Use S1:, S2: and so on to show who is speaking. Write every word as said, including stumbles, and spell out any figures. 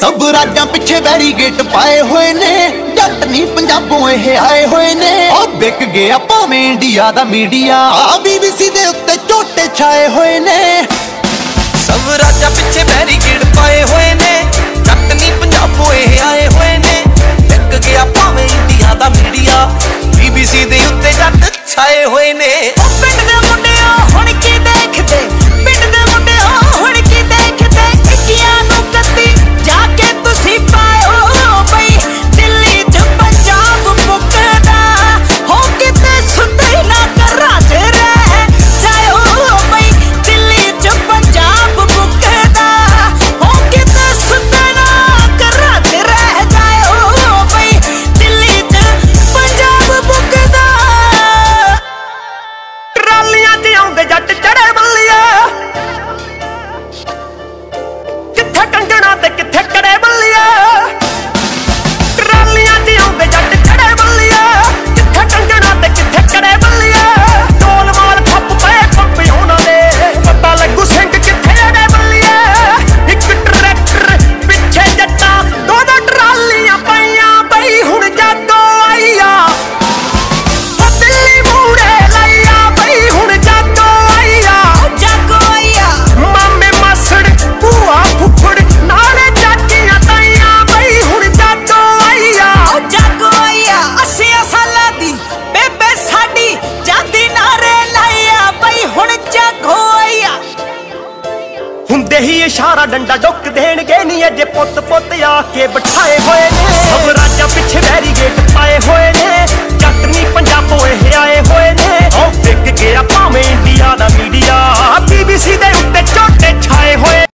S1: सब राज्यां पिछे बैरीगेट पाए हुए ने, जट नहीं पंजाबों ये आए हुए ने। ओ बिक गया भावें इंडिया दा मीडिया, बीबीसी दे उत्ते झोटे छाए हुए ने।
S2: सब राज्यां पिछे बैरीगेट पाए हुए ने, जट नहीं पंजाबों ये आए हुए ने। बिक गया भावें इंडिया दा मीडिया, बीबीसी दे उत्ते जट छाए हुए ने। ओ पिंड दे मुंडिया हुण की देखदे, पिंड दे मुंडिया हुण की देखदे, इक्कियां नूं कत्ती जाके तुसी पाओ बई। दिल्ली च पंजाब मुकदा हो किते सुते ना घरां च रह जाओ बई। दिल्ली च पंजाब मुकदा हो किते सुते ना घरां च रह जाओ बई। दिल्ली च पंजाब मुकदा। ट्रालियां च आउंदे जट चढ़े बल्लिया, किथे कंगना ते किथे कड़े बल्लिया। ट्रालियां च आउंदे जट चढ़े बल्लिया, किथे कंगना ते किथे कड़े बल्लिया। ढोल माल ठप पे पंपे उन्हां दे, पता लगू सिंह किथे अड़े बल्लिया। इक ट्रैक्टर पिछे जट्टां दो दो ट्रालियां पईयां बई हुण जागो आईया। ओ दिल्ली मूड़े लाईया बई हुण जागो आईया। जागो आईया मामे मासड़ भूआ फुफड़ नाले चाचियां ताईयां बई हुण जागो आईया। ओ जागो आईया अस्सियां सालां दी बेबे साडी जादी नारे लाईया बई हुण जागो आईया। हुंदे ही इशारा डंडा डुक देणगे नी अजे पुत पुत आके बिठाए होए ने। सब राज्यां पिछे बैरीगेट पाए होए ने, जट नहीं पंजाबों ये आए हुए ने। ओ बिक गया भावें इंडिया दा मीडिया, बीबीसी दे उत्ते झोटे छाए होए।